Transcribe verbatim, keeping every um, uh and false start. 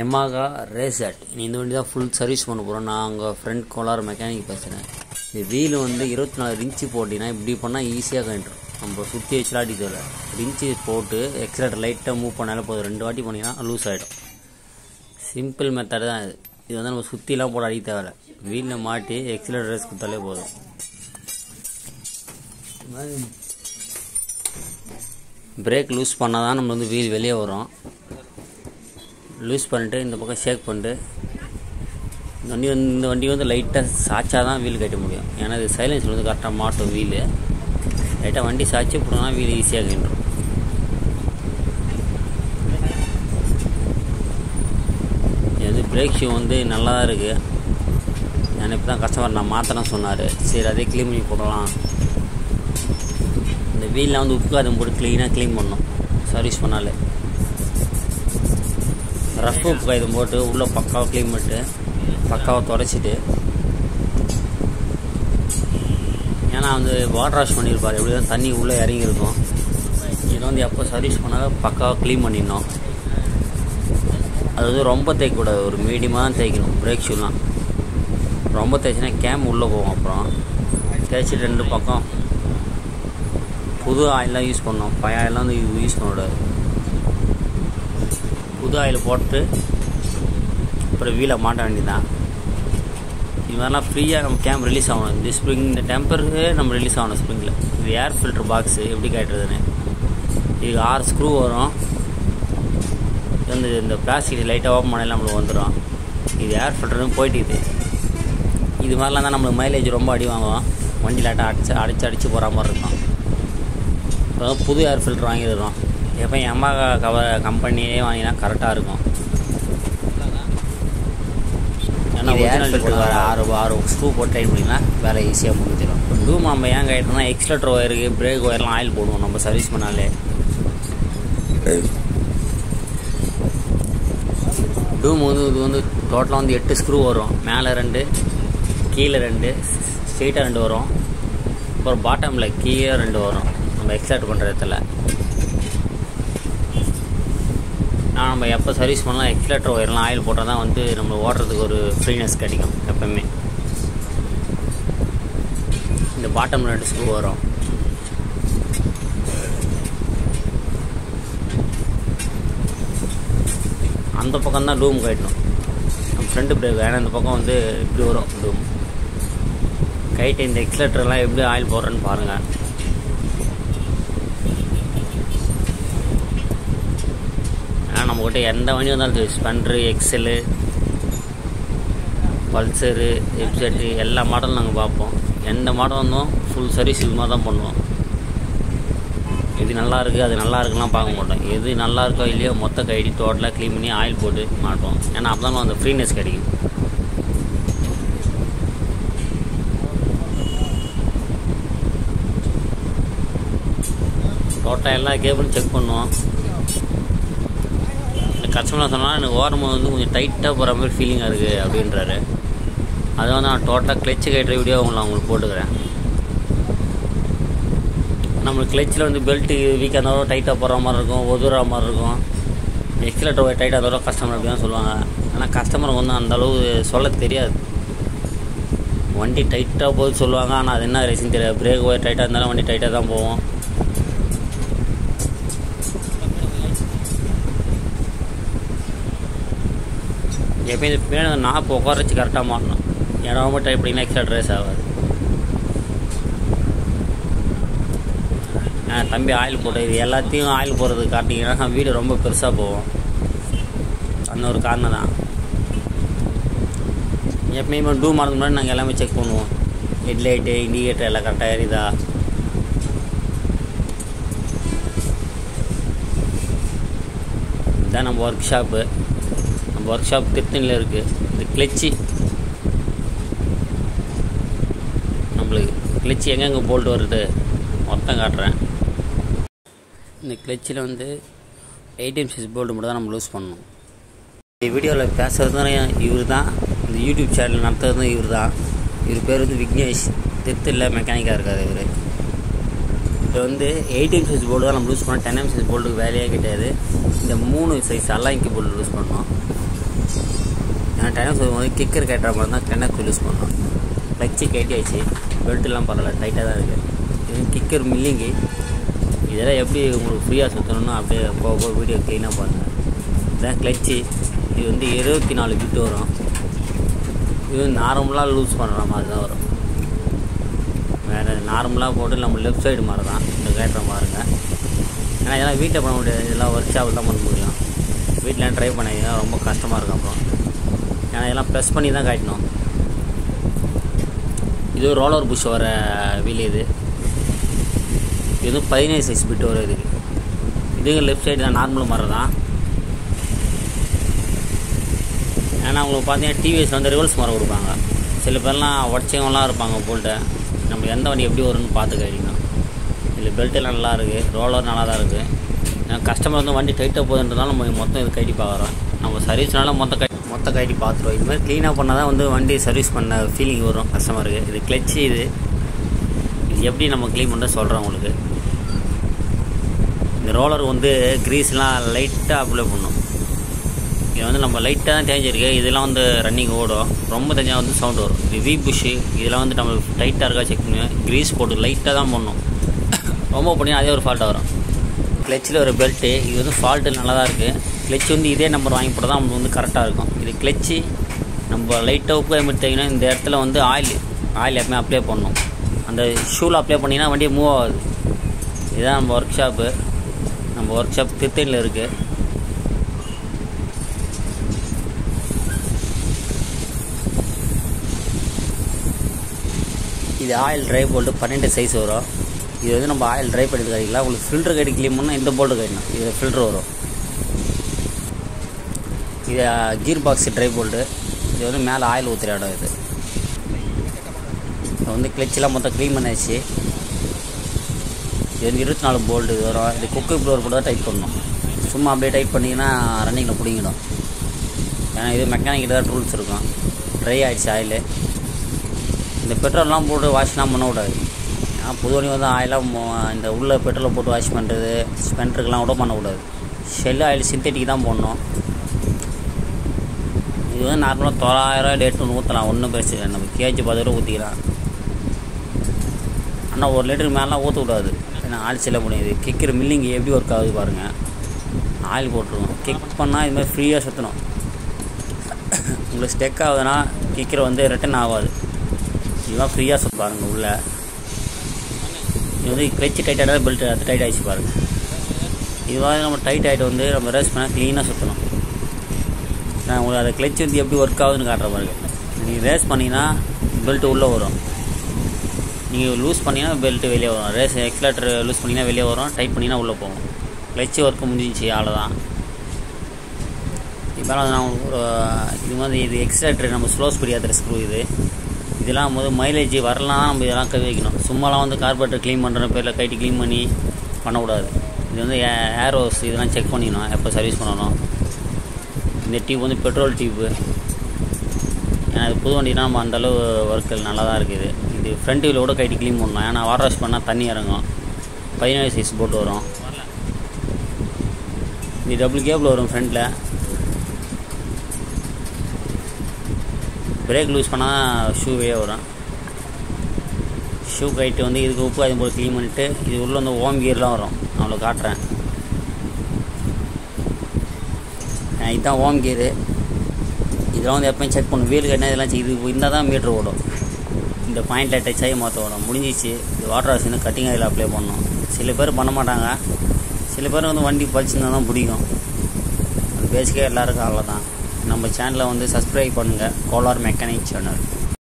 Yamaha Ray Z. இந்த வண்டி தான் ஃபுல் சர்வீஸ் பண்ண போகிறோம். நான் உங்கள் ஃப்ரெண்ட் கோலார் மெக்கானிக் பேசுகிறேன். இந்த வீல் வந்து இருபத்தி நாலு இன்ச்சு போட்டிங்கன்னா இப்படி பண்ணால் ஈஸியாக கண்டுரும். நம்ம சுற்றி வச்சுலாட்டி தேவை இன்ச்சு போட்டு எக்ஸலேட்டர் லைட்டாக மூவ் பண்ணாலே போதும். ரெண்டு வாட்டி பண்ணிங்கன்னா லூஸ் ஆகிடும். சிம்பிள் மெத்தட் தான் இது. இது வந்து நம்ம சுற்றிலாம் போட அடிக்க தேவை. வீலில் மாட்டி எக்ஸலேட்டர் ரேஸ் கொடுத்தாலே போதும். பிரேக் லூஸ் பண்ணால் தான் நம்ம வந்து வீல் வெளியே வரும். லூஸ் பண்ணிட்டு இந்த பக்கம் ஷேக் பண்ணிட்டு இந்த வண்டி வந்து இந்த வண்டி வந்து லைட்டாக சாய்ச்சா தான் வீல் கட்ட முடியும். ஏன்னா இது சைலன்ஸில் வந்து கரெக்டாக மாட்டும் வீலு. லைட்டாக வண்டி சாய்ச்சி போட்டோம்னா வீல் ஈஸியாக கட்டுரும். இது வந்து பிரேக் ஷூ வந்து நல்லா தான் இருக்குது. நான் இப்போ தான் கஸ்டமர் நான் மாற்றணும் சொன்னார். சரி அதே க்ளீன் பண்ணி போடலாம். இந்த வீலில் வந்து உப்பு அதை போட்டு க்ளீனாக க்ளீன் பண்ணணும் சர்வீஸ் பண்ணாலே. ரஃப் உப்பு காய்தம் போட்டு உள்ளே பக்காவை க்ளீன் பண்ணிட்டு பக்காவை துடைச்சிட்டு, ஏன்னா வந்து வாட்டர் வாஷ் பண்ணியிருப்பார். எப்படி தான் தண்ணி உள்ளே இறங்கியிருக்கும். இதை வந்து எப்போ சர்வீஸ் பண்ணாலும் பக்காவை க்ளீன் பண்ணிடணும். அது வந்து ரொம்ப தேய்க்கக்கூடாது, ஒரு மீடியமாக தான் தேய்க்கணும். பிரேக் ஷூலாம் ரொம்ப தேய்ச்சினா கேம் உள்ளே போகும். அப்புறம் தேய்ச்சிட்டு ரெண்டு பக்கம் புது ஆயிலெலாம் யூஸ் பண்ணோம். பழைய ஆயிலெலாம் வந்து இது யூஸ் பண்ணக்கூடாது. புது ஆயில் போட்டு அப்புறம் வீலை மாட்ட வேண்டியதான். இது மாதிரிலாம் ஃப்ரீயாக நம்ம கேம் ரிலீஸ் ஆகணும். இந்த ஸ்ப்ரிங் இந்த டெம்பருக்கு நம்ம ரிலீஸ் ஆகணும். ஸ்ப்ரிங்கில் இது ஏர் ஃபில்ட்ரு பாக்ஸு எப்படி காட்டுறதுன்னு. இது ஆறு ஸ்க்ரூ வரும். வந்து இந்த பிளாஸ்டிக் லைட்டாக ஓப்பன் பண்ணலாம் நம்மளுக்கு வந்துடும். இது ஏர் ஃபில்டரும் போயிட்டு இது மாதிரிலாம் தான் நம்மளுக்கு மைலேஜ் ரொம்ப அடி வாங்குவோம். வண்டி லைட்டாக அடிச்சு அடிச்சு அடித்து போகிற மாதிரி இருக்கும். இப்போ புது ஏர் ஃபில்ட்ரு வாங்கிடுறோம். எப்போ Yamaha கவர் கம்பெனியே வாங்கினா கரெக்டாக இருக்கும். ஏன்னா ஒரிஜினல் ஃபில்ட்ரு வர ஆறு ஆறு ஸ்க்ரூ போட்டு டைட் பண்ணிங்கன்னா வேலை ஈஸியாக முடிஞ்சிடும். டூம் நம்ம ஏன் கைட்டோம்னா எக்ஸ்லேட்டர் ஒயருக்கு பிரேக் ஒயர்லாம் ஆயில் போடுவோம் நம்ம சர்வீஸ் பண்ணாலே. டூம் வந்து இது வந்து டோட்டலாக வந்து எட்டு ஸ்க்ரூ வரும். மேலே ரெண்டு, கீழே ரெண்டு, ஸ்ட்ரெயிட்டாக ரெண்டு வரும். அப்புறம் பாட்டமில் கீழே ரெண்டு வரும் நம்ம எக்ஸ்லேட்டர் பண்ணுற இடத்துல. ஆனால் நம்ம எப்போ சர்வீஸ் பண்ணலாம் எக்ஸ்லேட்டர் ஒயர்லாம் ஆயில் போட்டால் தான் வந்து நம்ம ஓட்டுறதுக்கு ஒரு ஃப்ரீனஸ் கிடைக்கும் எப்போவுமே. இந்த பாட்டம் ரெண்டு ஸ்க்ரூ வரும். அந்த பக்கம் தான் டூம் கட்டணும். நம்ம ஃப்ரண்ட் பிரேக். ஏன்னா இந்த பக்கம் வந்து இப்படி வரும் டூம் கைட்டு. இந்த எக்ஸ்லேட்டர்லாம் எப்படி ஆயில் போடுறேன்னு பாருங்கள். நம்மகிட்ட எந்த வண்டி வந்தாலும் ஸ்பெண்டரு, எக்ஸலு, பல்சரு, எப்செட்டு எல்லா மாடலும் நாங்கள் பார்ப்போம். எந்த மாடல் வந்தோம் ஃபுல் சர்வீஸ் இது மாதிரி தான் பண்ணுவோம். எது நல்லா இருக்குது அது நல்லா இருக்குலாம் பார்க்க மாட்டோம். எது நல்லா இருக்கோ இல்லையோ மொத்த கைடி டோட்டலாக க்ளீன் பண்ணி ஆயில் போட்டு மாட்டோம். ஏன்னா அப்போ தான் அந்த ஃப்ரீனஸ் கிடைக்கும். டோட்டலாக எல்லா கேபிளும் செக் பண்ணுவோம். கஸ்டமர் சொன்னால் எனக்கு ஓரமாக வந்து கொஞ்சம் டைட்டாக போகிற மாதிரி ஃபீலிங்காக இருக்குது அப்படின்றாரு. அதை வந்து நான் டோட்டலாக கிளச்சு கட்டுற வீடியோ உங்களை அவங்களுக்கு போட்டுக்கிறேன். நம்மளுக்கு கிளச்சில் வந்து பெல்ட்டு வீக்காக இருந்தாலும் டைட்டாக போகிற மாதிரி இருக்கும், ஒதுற மாதிரி இருக்கும். எக்ஸ்லேட்டர் டைட்டாக இருந்தாலும் கஸ்டமர் அப்படி தான் சொல்லுவாங்க. ஆனால் கஸ்டமருக்கு வந்து அந்தளவு சொல்ல தெரியாது. வண்டி டைட்டாக போகுது சொல்லுவாங்க, ஆனால் அது என்ன ரேசிங் தெரியாது. பிரேக் ஒயர் டைட்டாக இருந்தாலும் வண்டி டைட்டாக தான் போவோம். எப்போ இந்த பின்னாடி நாப்பு உட்கார வச்சு கரெக்டாக மாட்டணும். ஏன்னா ரொம்ப டைப் பண்ணிங்கன்னா எக்ஸ்ட்ரா ரேஸ் ஆகாது. தம்பி ஆயில் போட்டு இது எல்லாத்தையும் ஆயில் போடுறதுக்கு காட்டிங்கன்னா வீடு ரொம்ப பெருசாக போகும். அந்த ஒரு காரணம் தான். எப்பயுமே டூ மாறதுக்கு முன்னாடி நாங்கள் எல்லாமே செக் பண்ணுவோம். ஹெட்லைட்டு, இண்டிகேட்டர் எல்லாம் கரெக்டாக எரியுதா. இதுதான் நம்ம ஒர்க் ஷாப்பு. நம்ம ஒர்க் ஷாப் திருத்தணியில் இருக்குது. இந்த கிளச்சி நம்மளுக்கு கிளச்சி எங்கெங்கே போல்ட்டு வருது மொத்தம் காட்டுறேன். இந்த கிளச்சில் வந்து எயிட்டீன் சைஸ் போல்ட்டு மட்டும் தான் நம்ம லூஸ் பண்ணணும். இந்த வீடியோவில் பேசுகிறது இவர் தான். இந்த யூடியூப் சேனல் நடத்துறது இவர் தான். இவர் பேர் வந்து விக்னேஷ். திருத்தணியில் மெக்கானிக்காக இருக்கார் இவர். இப்போ வந்து எயிட்டீன் சைஸ் போல்டு தான் நம்ம யூஸ் பண்ணோம். டென் எம் சைஸ் போல்டுக்கு வேலையே கிடையாது. இந்த மூணு சைஸ் அல்லாங்கி போல்டு யூஸ் பண்ணோம். நான் டைனக்ஸ் போது கிக்கர் கேட்டுற மாதிரி தான் டைனக்ஸ் யூஸ் பண்ணோம். கிளச்சு கேட்டி ஆயிடுச்சு, பெல்ட்டுலாம் பரவாயில்ல, டைட்டாக தான் இருக்குது. இது கிக்கர் மில்லிங்கு. இதெல்லாம் எப்படி உங்களுக்கு ஃப்ரீயாக சுற்றணும்னா அப்படியே போக போக வீடியோ க்ளீனாக பாருங்கள். இதான் கிளச்சு. இது வந்து இருபத்தி நாலு பிட்டு வரும். இது நார்மலாக லூஸ் பண்ணுற மாதிரி தான் வரும். வேறு நார்மலாக போட்டு நம்ம லெஃப்ட் சைடு மாதிரி தான் இந்த கேட்டுற மாதிரிங்க. ஏன்னா இதெல்லாம் வீட்டில் பண்ண முடியாது, இதெல்லாம் ஒர்க் ஷாப்பில் தான் பண்ண முடியும். வீட்டில் ட்ரை பண்ணிங்கன்னா ரொம்ப கஷ்டமாக இருக்கும். அப்புறம் ஏன்னா இதெல்லாம் ப்ரெஸ் பண்ணி தான் காட்டணும். இது ரோலர் புஷ் வர வீல். இது இது வந்து பதினேழு சைஸ் பிட்டு வரும். இதுக்கு இதுங்க லெஃப்ட் சைடு தான் நார்மல் மாதிரி தான். ஏன்னா அவங்களுக்கு பார்த்தீங்கன்னா டிவிஎஸ் வந்து ரிவல்ஸ் மரம் கொடுப்பாங்க. சில பேர்லாம் உடச்சவங்களாம் இருப்பாங்க போல்ட்டு. நம்ம எந்த வண்டி எப்படி வரும்னு பார்த்து கழிக்கணும். இதில் பெல்ட்டெல்லாம் நல்லா இருக்குது, ரோலர் நல்லா தான் இருக்குது. ஏன்னா கஸ்டமர் வந்து வண்டி டைட்டாக போகுதுன்றதால நம்ம மொத்தம் இது கட்டி பார்க்குறோம். நம்ம சர்வீஸ்னால மொத்த கை மொத்த கட்டி பார்த்துருவோம். இது மாதிரி க்ளீனாக பண்ணால் தான் வந்து வண்டி சர்வீஸ் பண்ண ஃபீலிங் வரும் கஸ்டமருக்கு. இது கிளச்சு. இது இது எப்படி நம்ம க்ளீன் பண்ண சொல்கிறோம் உங்களுக்கு. இந்த ரோலர் வந்து க்ரீஸ்லாம் லைட்டாக அப்ளை பண்ணணும். இது வந்து நம்ம லைட்டாக தான் தேஞ்சிருக்கு. இதெல்லாம் வந்து ரன்னிங் ஓடும். ரொம்ப தெரிஞ்சால் வந்து சவுண்ட் வரும். இது வி புஷ்ஷு. இதெல்லாம் வந்து நம்ம டைட்டாக இருக்கா செக் பண்ணி க்ரீஸ் போட்டு லைட்டாக தான் பண்ணணும். ரொம்ப பண்ணி அதே ஒரு ஃபால்ட்டாக வரும். கிளச்சில் ஒரு பெல்ட்டு. இது வந்து ஃபால்ட்டு நல்லா தான் இருக்குது. கிளச் வந்து இதே நம்பர் வாங்கி போட்டால் தான் நமக்கு வந்து கரெக்டாக இருக்கும். இது கிளச்சு நம்ம லைட்டாக உப்பு கைமிட்டிங்கன்னா இந்த இடத்துல வந்து ஆயில் ஆயில் எப்பவுமே அப்ளை பண்ணணும். அந்த ஷூவில் அப்ளை பண்ணிங்கன்னா வண்டியை மூவ் ஆகாது. இதுதான் நம்ம ஒர்க் ஷாப்பு. நம்ம ஒர்க் ஷாப் திருத்தணியில் இருக்குது. இது ஆயில் ட்ரை போல்ட்டு பன்னெண்டு சைஸ் வரும். இது வந்து நம்ம ஆயில் ட்ரை பண்ணி கட்டிக்கலாம். உங்களுக்கு ஃபில்ட்ரு கட்டி க்ளீன் பண்ணால் இந்த போல்ட்டு கட்டணும். இது ஃபில்ட்ரு வரும். இது கீர் பாக்ஸ் ட்ரை போல்ட்டு. இது வந்து மேலே ஆயில் ஊற்றுற இடம். இது இது வந்து கிளச்செலாம் மொத்தம் க்ளீன் பண்ணியாச்சு. இது வந்து இருபத்தி நாலு போல்ட்டு இது வரும். இது குக்கு ப்ளோர் கூட தான் டைட் பண்ணணும். சும்மா அப்படியே டைட் பண்ணிங்கன்னா ரன்னிங்கில் பிடிங்கிடும். ஏன்னா இது மெக்கானிக்கிட்ட தான் ரூல்ஸ் இருக்கும். ட்ரை ஆகிடுச்சு ஆயில். இந்த பெட்ரோல்லாம் போட்டு வாஷ்லாம் பண்ண விடாது. ஏன்னா புது வண்டி வந்து ஆயிலாம் இந்த உள்ள பெட்ரோலை போட்டு வாஷ் பண்ணுறது ஸ்பெண்டருக்கெலாம் கூட பண்ணக்கூடாது. ஷெல் ஆயில் சிந்தட்டிக் தான் போடணும். இது வந்து நார்மலாக தொள்ளாயிரம் லிட்டர் ஊற்றலாம், ஒன்றும் பிரச்சனை இல்லை. நம்ம கேஜி பத்து ரூபா ஊற்றிக்கலாம். ஆனால் ஒரு லிட்டருக்கு மேலாம் ஊற்றக்கூடாது. ஏன்னா ஆயில் செல்ல முடியாது. கிக்கிற மில்லிங் எப்படி ஒர்க் ஆகுது பாருங்கள். ஆயில் போட்டுருவோம். கிக் பண்ணால் இது மாதிரி ஃப்ரீயாக சுற்றணும். உங்களுக்கு ஸ்டெக் ஆகுதுன்னா கிக்கிற வந்து ரிட்டன் ஆகாது. இதுதான் ஃப்ரீயாக சுற்ற பாருங்கள். உள்ள இது வந்து கிளச்சு டைட் ஆகிட்டா பெல்ட் அது டைட் ஆகிடுச்சு பாருங்கள். இதுவாக நம்ம டைட் ஆகிட்டு வந்து நம்ம ரேஸ் பண்ணால் க்ளீனாக சுற்றணும். நான் உங்களுக்கு அதை கிளச் வந்து எப்படி ஒர்க் ஆகுதுன்னு காட்டுற பாருங்க. நீங்கள் ரேஸ் பண்ணிங்கன்னா பெல்ட்டு உள்ளே வரும். நீங்கள் லூஸ் பண்ணிங்கன்னா பெல்ட்டு வெளியே வரும். ரேஸ் எக்ஸ்லேட்டர் லூஸ் பண்ணிங்கன்னா வெளியே வரும். டைட் பண்ணிங்கன்னா உள்ளே போகும். கிளச்சு ஒர்க்கு முடிஞ்சிச்சு அவ்வளோதான். இப்போ நான் ஒரு இது மாதிரி இது எக்ஸ்லேட்டர் நம்ம ஸ்லோ ஸ்பீட் ஏற்றுற ஸ்க்ரூ. இது இதெல்லாம் போது மைலேஜ் வரலாம். நம்ம இதெல்லாம் கை வைக்கணும். சும்மாலாம் வந்து கார்பரேட்டர் க்ளீன் பண்ணுற பேரில் கைட்டு க்ளீன் பண்ணி பண்ணக்கூடாது. இது வந்து ஏரோஸ் இதெல்லாம் செக் பண்ணிக்கணும் எப்போ சர்வீஸ் பண்ணணும். இந்த டியூப் வந்து பெட்ரோல் டியூப்பு. ஏன்னா இது புது வண்டினா நம்ம அந்தளவு ஒர்க்கு நல்லா தான் இருக்குது. இது ஃப்ரண்ட் வீல் கூட கைட்டு க்ளீன் பண்ணலாம். ஏன்னா வாட்டர் வாஷ் பண்ணால் தண்ணி இறங்கும். பதினேழு சைஸ் போட்டு வரும். இது டபுள் கேபிள் வரும் ஃப்ரண்ட்டில். பிரேக் லூஸ் பண்ணால் ஷூ வெளியே வரும். ஷூ கைட்டு வந்து இதுக்கு உப்பு அது போல் க்ளீன் பண்ணிவிட்டு இது உள்ளே வந்து ஓம் கியர்லாம் வரும். அவ்வளோ காட்டுறேன். இதுதான் ஓம் கியரு. இதெல்லாம் வந்து எப்போயும் செக் பண்ணும். வீல் கட்டினா இதெல்லாம் இது இருந்தால் தான் மீட்ரு ஓடும். இந்த பாயிண்டில் டச் ஆகி மாற்ற ஓடும். முடிஞ்சிச்சு. இது வாட்டர் வாஷ் வந்து கட்டிங் ஆயில் அப்ளை பண்ணணும். சில பேர் பண்ண மாட்டாங்க. சில பேர் வந்து வண்டி பறிச்சுருந்தா தான் பிடிக்கும். அது பேசிக்காக எல்லாருக்கும் அவ்வளோ தான். நம்ம சேனலை வந்து சப்ஸ்கிரைப் பண்ணுங்கள். Kolar mechanic channel.